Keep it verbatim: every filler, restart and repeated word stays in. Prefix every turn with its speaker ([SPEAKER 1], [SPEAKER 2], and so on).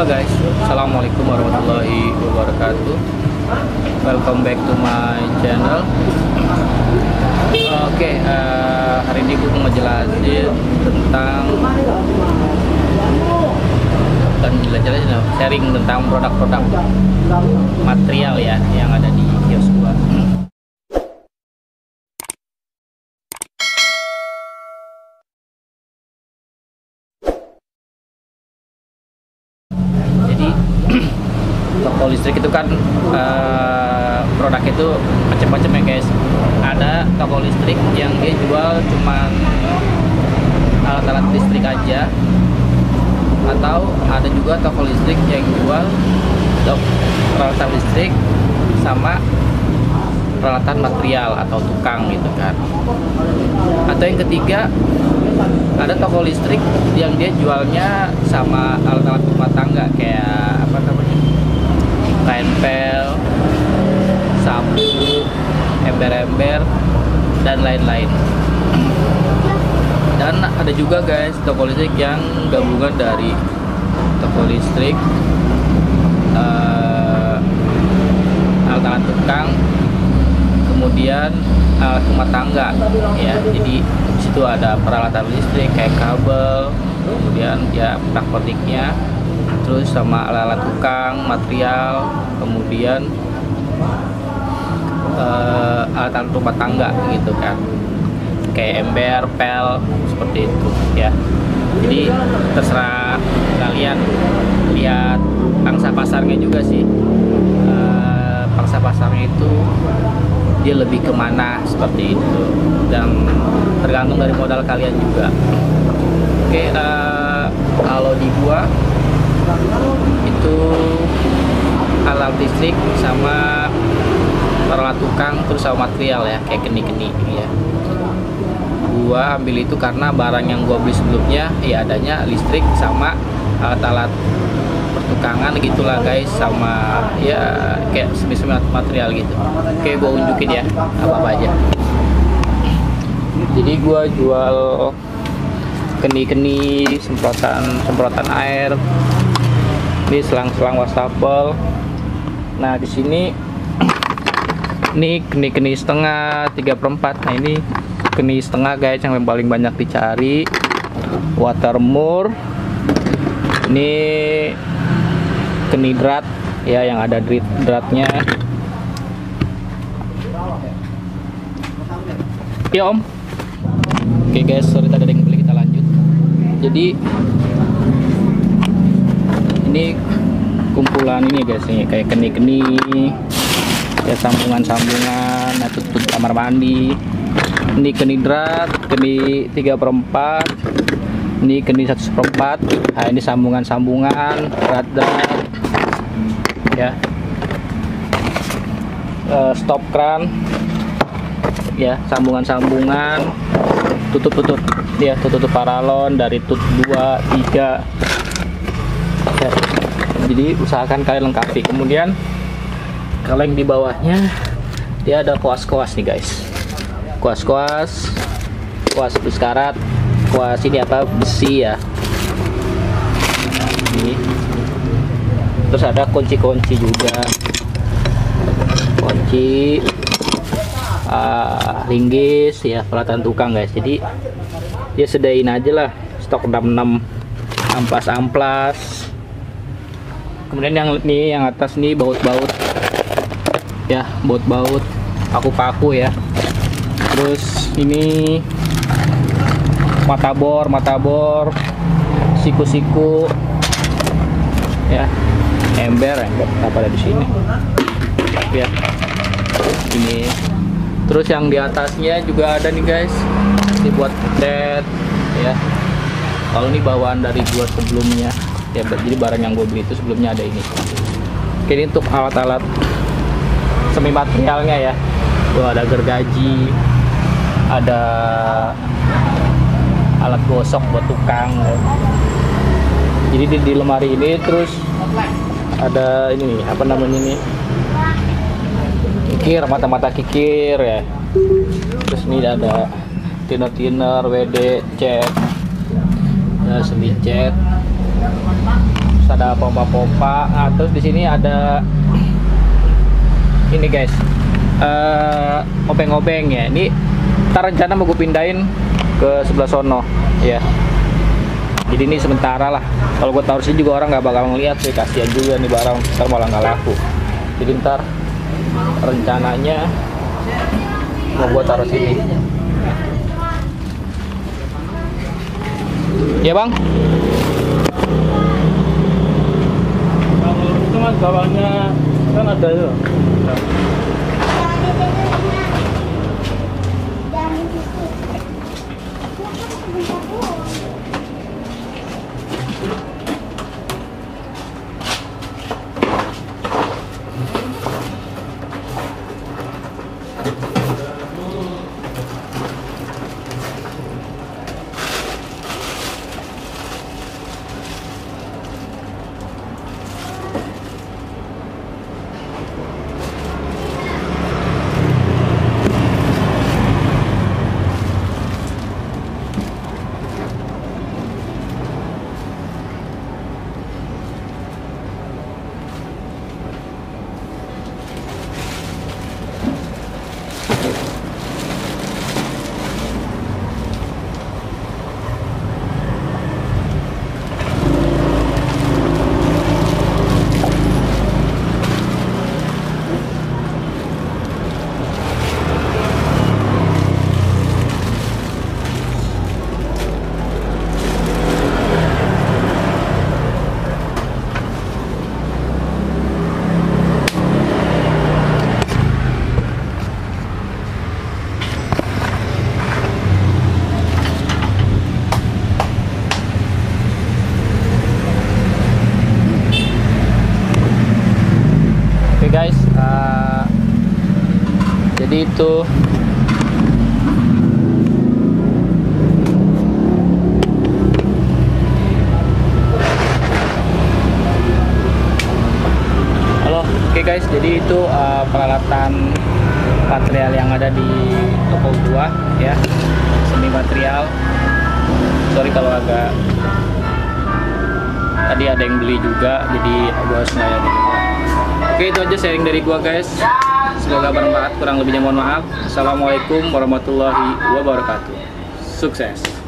[SPEAKER 1] Halo guys, assalamualaikum warahmatullahi wabarakatuh. Welcome back to my channel. Oke, okay, uh, hari ini gue mau ngejelasin tentang dan jelasin sharing tentang produk-produk material ya yang ada di kios gua. Jadi toko listrik itu kan uh, produk itu macam-macam ya guys. Ada toko listrik yang dia jual cuman alat-alat listrik aja, atau ada juga toko listrik yang jual peralatan listrik sama peralatan material atau tukang gitu kan. Atau yang ketiga, ada toko listrik yang dia jualnya sama alat-alat rumah tangga kayak apa namanya, kain pel, sapu, ember-ember dan lain-lain. Dan ada juga guys toko listrik yang gabungan dari toko listrik, uh, alat-alat tukang, kemudian alat rumah tangga ya. Jadi di situ ada peralatan listrik kayak kabel, kemudian ya prakteknya, terus sama alat-alat tukang, material, kemudian uh, alat-alat rumah tangga gitu kan, kayak ember, pel, seperti itu ya. Jadi terserah kalian lihat pangsa pasarnya juga sih. Uh, pangsa pasarnya itu dia lebih kemana seperti itu, dan tergantung dari modal kalian juga. Oke, uh, kalau di gua itu alat listrik sama peralatan tukang terus sama material ya, kayak geni-geni ya. Gua ambil itu karena barang yang gua beli sebelumnya ya adanya listrik sama alat-alat pertukangan gitulah guys, sama ya kayak semisal material gitu. Oke, gua unjukin ya apa-apa aja. Jadi gua jual keni-keni, semprotan semprotan air, ini selang-selang wastafel. Nah di sini ini keni-keni setengah tiga per empat. Nah ini keni setengah guys yang paling banyak dicari. Watermur, ini keni drat ya yang ada drat dratnya ya om. Oke guys, sorry tadi ada yang beli, kita lanjut. Jadi ini kumpulan ini guys nih, kayak keni-keni ya, sambungan-sambungan, nah tutup kamar mandi. Ini keni drat, keni tiga per empat, ini keni satu per empat. Nah ini sambungan-sambungan, drat-drat ya, uh, stop kran ya, sambungan-sambungan, tutup-tutup ya, tutup paralon dari tut dua, tiga ya. Jadi usahakan kalian lengkapi. Kemudian kalau yang di bawahnya dia ada koas-koas nih guys, koas-koas, koas plus karat, koas ini apa, besi ya. Ini terus ada kunci-kunci juga, kunci, uh, linggis ya, peralatan tukang guys. Jadi dia sedain aja lah, stok enam enam, amplas-amplas. Kemudian yang ini yang atas nih baut-baut ya, baut-baut, paku-paku ya. Terus ini matabor, matabor, siku-siku ya, ember, ember apa ada di sini ya. Ini terus yang di atasnya juga ada nih guys, ini buat cat ya. Kalau ini bawaan dari gua sebelumnya ya, jadi barang yang gue beli itu sebelumnya ada ini. Oke, ini untuk alat-alat semi materialnya ya. Tuh ada gergaji, ada alat gosok buat tukang ya. Jadi di, di lemari ini terus ada ini apa namanya ini, kikir, mata-mata kikir ya. Terus ini ada thinner-thinner, W D, cat ya, semi cat, ada pompa-pompa. Nah, terus di sini ada ini guys, uh, obeng-obeng ya. Ini ntar rencana mau gue pindahin ke sebelah sono ya. Jadi ini sementara lah. Kalau gue taruh sini juga orang nggak bakal ngeliat sih, kasihan juga nih barang, ntar malah nggak laku. Jadi ntar rencananya mau gue taruh sini. Ya bang?
[SPEAKER 2] Kalau itu mas bawahnya kan ada itu.
[SPEAKER 1] Guys, uh, jadi itu halo, oke okay guys, jadi itu uh, peralatan material yang ada di toko gua ya, semi material. Sorry kalau agak tadi ada yang beli juga, jadi gua harus ngelayanin. Oke, itu aja sharing dari gua guys, semoga bermanfaat, kurang lebihnya mohon maaf. Assalamualaikum warahmatullahi wabarakatuh, sukses.